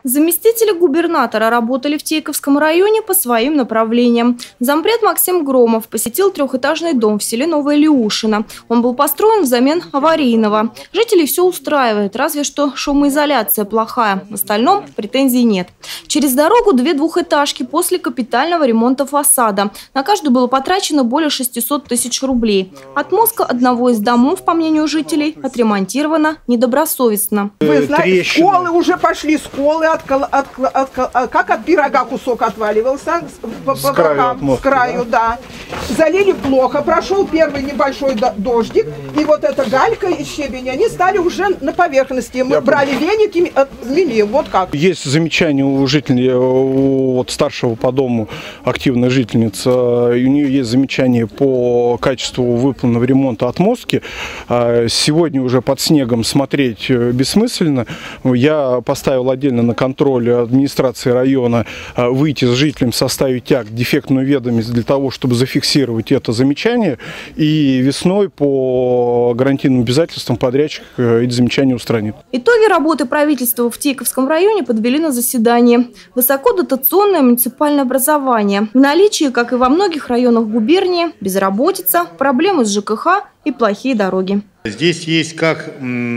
Заместители губернатора работали в Тейковском районе по своим направлениям. Зампред Максим Громов посетил трехэтажный дом в селе Новое Леушино. Он был построен взамен аварийного. Жителей все устраивает, разве что шумоизоляция плохая. В остальном претензий нет. Через дорогу две двухэтажки после капитального ремонта фасада. На каждую было потрачено более 600 тысяч рублей. Отмостка одного из домов, по мнению жителей, отремонтирована недобросовестно. Вы знаете, школы уже пошли, школы как от пирога кусок отваливался с краю, да. Залили плохо, прошел первый небольшой дождик, и вот эта галька и щебень, они стали уже на поверхности. Мы брали веники, отмели, вот как. Есть замечание у жителей, у старшего по дому активная жительница, у нее есть замечание по качеству выполненного ремонта отмостки. Сегодня уже под снегом смотреть бессмысленно. Я поставил отдельно на контроль администрации района выйти с жителем, составить акт, дефектную ведомость для того, чтобы зафиксировать это замечание. И весной по гарантийным обязательствам подрядчик эти замечания устранит. Итоги работы правительства в Тейковском районе подвели на заседании. Высокодотационное муниципальное образование. В наличии, как и во многих районах губернии, безработица, проблемы с ЖКХ и плохие дороги. Здесь есть как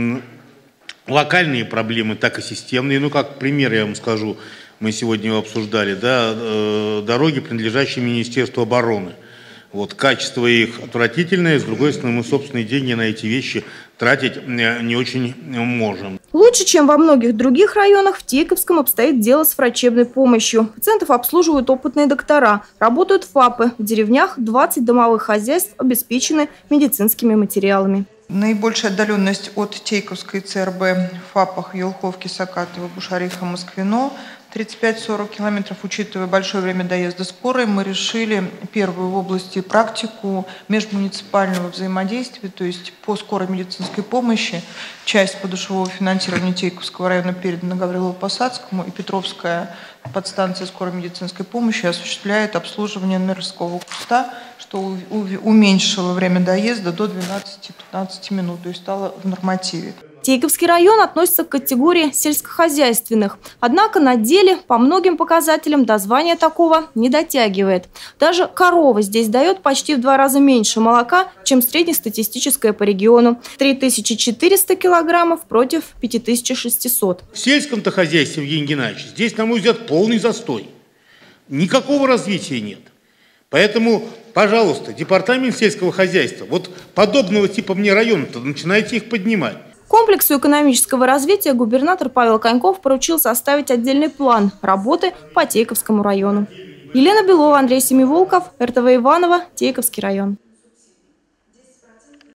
локальные проблемы, так и системные. Ну, как пример я вам скажу, мы сегодня его обсуждали, да, дороги, принадлежащие Министерству обороны. Вот, качество их отвратительное, с другой стороны, мы собственные деньги на эти вещи тратить не очень можем. Лучше, чем во многих других районах, в Тейковском обстоит дело с врачебной помощью. Пациентов обслуживают опытные доктора, работают ФАПы. В деревнях 20 домовых хозяйств обеспечены медицинскими материалами. Наибольшая отдаленность от Тейковской ЦРБ в ФАПах Елховки, Сакатово, Бушариха, Москвино 35-40 километров. Учитывая большое время доезда скорой, мы решили первую в области практику межмуниципального взаимодействия, то есть по скорой медицинской помощи. Часть подушевого финансирования Тейковского района передана Гаврилово-Посадскому, и Петровская подстанция скорой медицинской помощи осуществляет обслуживание Нерского куста, что уменьшило время доезда до 12-15 минут, то есть стало в нормативе. Тейковский район относится к категории сельскохозяйственных. Однако на деле по многим показателям до звания такого не дотягивает. Даже корова здесь дает почти в 2 раза меньше молока, чем среднестатистическая по региону. 3400 килограммов против 5600. В сельском-то хозяйстве, Евгений Геннадьевич, здесь, на мой взгляд, полный застой. Никакого развития нет. Поэтому, пожалуйста, департамент сельского хозяйства, вот подобного типа мне района-то, начинайте их поднимать. Комплексу экономического развития губернатор Павел Коньков поручил составить отдельный план работы по Тейковскому району. Елена Белова, Андрей Семиволков, РТВ Иваново, Тейковский район.